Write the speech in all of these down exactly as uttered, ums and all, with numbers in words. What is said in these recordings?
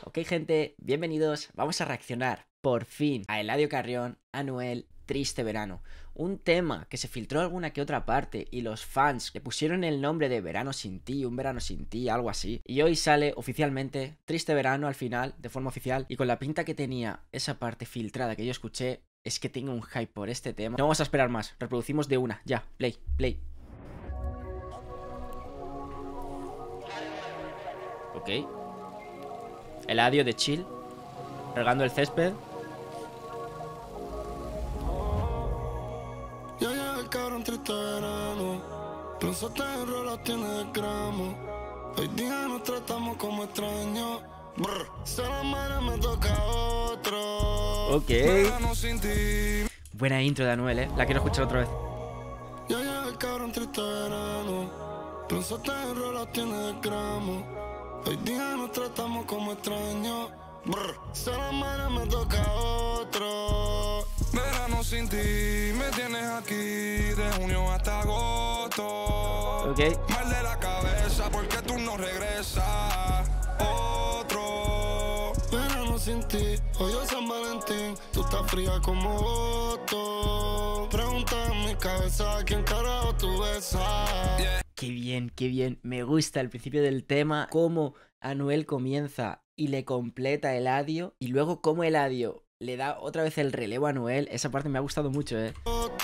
Ok, gente, bienvenidos. Vamos a reaccionar por fin a Eladio Carrión, Anuel, Triste Verano. Un tema que se filtró en alguna que otra parte y los fans le pusieron el nombre de Verano sin ti, un verano sin ti, algo así. Y hoy sale oficialmente Triste Verano al final, de forma oficial, y con la pinta que tenía esa parte filtrada que yo escuché, es que tengo un hype por este tema. No vamos a esperar más, reproducimos de una, ya, play, play. Ok. Eladio de chill, regando el césped. Ya llega el cabrón triste verano, pensaste en rolas tiene de gramo. Hoy día nos tratamos como extraños. Brr, se la madre me toca otro. Ok. Sin ti. Buena intro de Anuel, eh. La quiero escuchar otra vez. Ya llega el cabrón triste verano, pensaste en rolas tiene de gramo. Hoy día nos tratamos como extraños. Brr, se la madre me toca otro. Verano sin ti, me tienes aquí de junio hasta agosto. Ok. Mal de la cabeza porque tú no regresas. Otro. Verano sin ti, hoy es San Valentín. Tú estás fría como otro. Pregunta en mi cabeza a quién carajo tú besas. Yeah. Qué bien, qué bien. Me gusta el principio del tema, cómo Anuel comienza y le completa Eladio, y luego cómo Eladio le da otra vez el relevo a Anuel. Esa parte me ha gustado mucho, eh.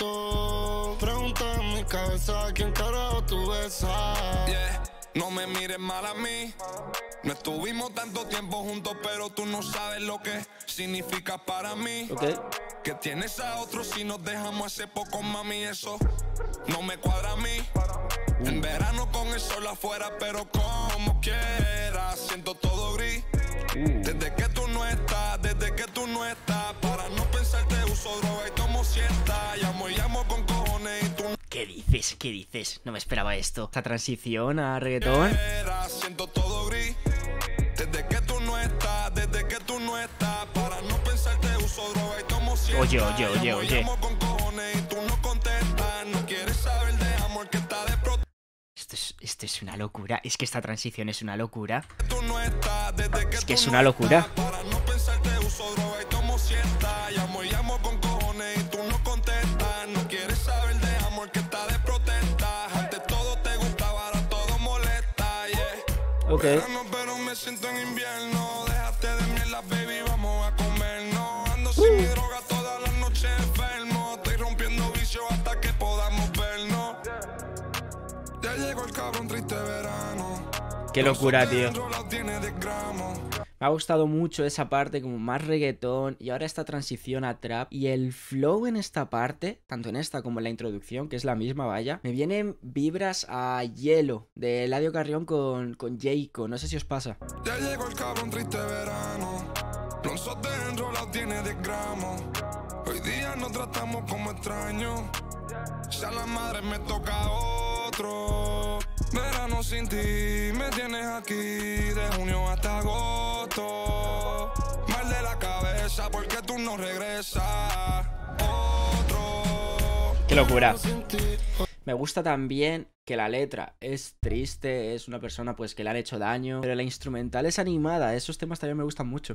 Pregunta en mi cabeza a quién carajo tú besas. Yeah. No me mires mal a mí. No estuvimos tanto tiempo juntos, pero tú no sabes lo que significa para mí. Ok. Que tienes a otros si nos dejamos hace poco, mami, eso no me cuadra a mí. Uh. En verano con el sol afuera, pero como quieras, siento todo gris. Uh. Desde que tú no estás, desde que tú no estás, para no pensarte uso droga y tomo siesta. Llamo y llamo con cojones y tú no. ¿Qué dices? ¿Qué dices? No me esperaba esto. Esta transición a reggaetón. Siento todo gris. Desde que tú no estás, desde que tú no estás, para no pensarte uso droga y tomo siesta. Oye, oye, oye, oye. Llamo con cojones y tú no contestas. No quieres saber de amor que está de pro. Esto es, esto es una locura. Es que esta transición es una locura. Tú no estás, desde que es que tú es no una locura. Estás, para no pensarte uso droga y tomo siesta. Llamo y llamo con cojones y tú no contestas. No quieres saber de amor que está de protesta. Antes todo te gustaba, ahora todo molesta, yeah. Ok. Verano, pero me siento en invierno. Déjate de mierda, baby, vamos a comernos. Ando sin mi droga todas las noches enfermo. Estoy rompiendo vicio hasta que podamos vernos. Ya llegó el cabrón triste verano. Qué locura, tío. Me ha gustado mucho esa parte, como más reggaetón, y ahora esta transición a trap. Y el flow en esta parte, tanto en esta como en la introducción, que es la misma, vaya, me vienen vibras a Hielo, de Eladio Carrión con, con Jayco. No sé si os pasa. Ya llegó el cabrón triste verano. Lonzote enrolado tiene de gramo. Hoy día nos tratamos como extraños. Si a la madre me toca otro. Verano sin ti, me tienes aquí de junio hasta agosto. Mal de la cabeza porque tú no regresas. Otro. Qué locura. Me gusta también que la letra es triste, es una persona pues que le han hecho daño, pero la instrumental es animada. Esos temas también me gustan mucho.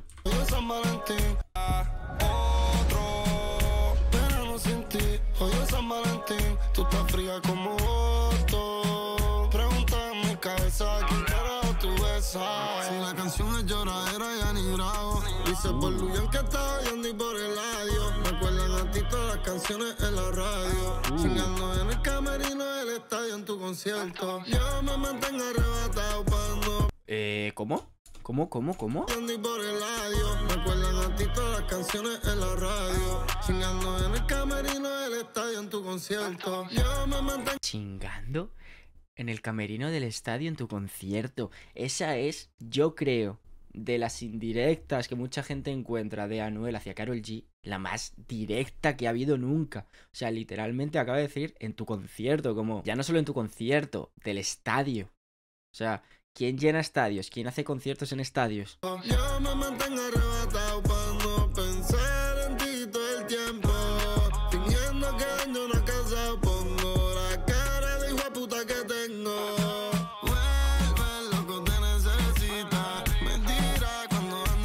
Tú estás fría como otro. Pregunta en mi cabeza a quién carajo tú besas. Si la canción es lloradera ya ni bravo. Dice por Luyan que está oyendo y por el audio. Me acuerdan a ti todas las canciones en la radio. uh. Chingando en el camerino del estadio en tu concierto. Yo me mantengo arrebatado cuando Eh, ¿cómo? ¿Cómo, cómo, cómo? Por el audio. Me acuerdan a ti todas las canciones en la radio. Chingando en el camerino del estadio en tu concierto. Yo me mantengo. Chingando en el camerino del estadio en tu concierto. Esa es, yo creo, de las indirectas que mucha gente encuentra de Anuel hacia Karol G, la más directa que ha habido nunca. O sea, literalmente acaba de decir en tu concierto, como ya no solo en tu concierto, del estadio. O sea, ¿quién llena estadios? ¿Quién hace conciertos en estadios? Yo me mantengo arrebatado para no pensar en ti todo el tiempo. Fingiendo que ando una casa, pongo la cara de hijo de puta que tengo. Vuelve, loco, te necesita. Mentira cuando ando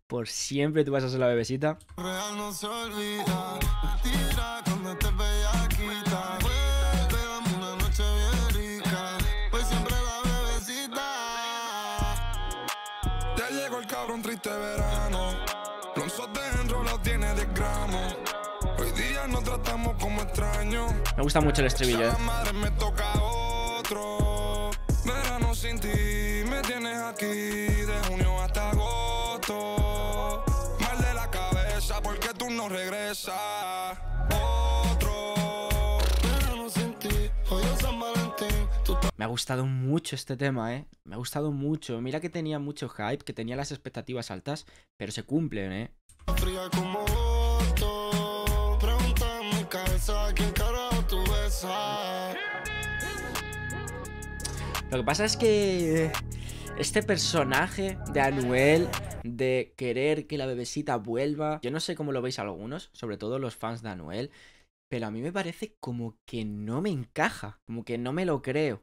por siempre tú vas a ser la bebesita. Real no se olvida. Mentira cuando te bellaquita. Vuelve, dame una noche bien rica. Pues siempre la bebecita. Ya llegó el cabrón triste verano. Lonzos dentro lo tiene de gramo. Hoy día nos tratamos como extraños. Me gusta mucho el estribillo, eh. Madre me toca otro. Verano sin ti, me tienes aquí de junio hasta agosto. Mal de la cabeza porque tú no regresas. Otro. Verano sin ti, hoy es San Valentín. Tú Me ha gustado mucho este tema, eh. Me ha gustado mucho. Mira que tenía mucho hype, que tenía las expectativas altas, pero se cumplen, eh. estás fría como agosto. Pregunta en mi cabeza quién carajo tú besas. Lo que pasa es que este personaje de Anuel, de querer que la bebesita vuelva, yo no sé cómo lo veis algunos, sobre todo los fans de Anuel, pero a mí me parece como que no me encaja, como que no me lo creo.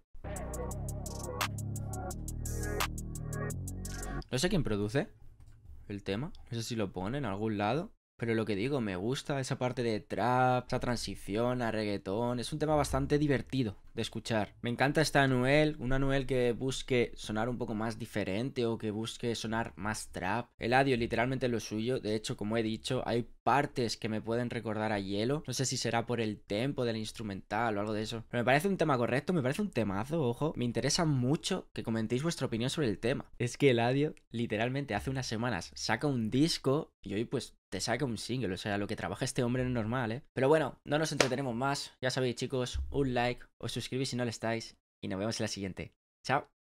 No sé quién produce el tema, no sé si lo pone en algún lado. Pero lo que digo, me gusta esa parte de trap, esa transición a reggaetón. Es un tema bastante divertido de escuchar. Me encanta este Anuel, un Anuel que busque sonar un poco más diferente o que busque sonar más trap. Eladio literalmente lo suyo. De hecho, como he dicho, hay partes que me pueden recordar a Hielo. No sé si será por el tempo del instrumental o algo de eso. Pero me parece un tema correcto, me parece un temazo, ojo. Me interesa mucho que comentéis vuestra opinión sobre el tema. Es que Eladio literalmente hace unas semanas saca un disco y hoy pues te saca un single, o sea, lo que trabaja este hombre no es normal, ¿eh? Pero bueno, no nos entretenemos más, ya sabéis chicos, un like, os suscribís si no lo estáis y nos vemos en la siguiente. Chao.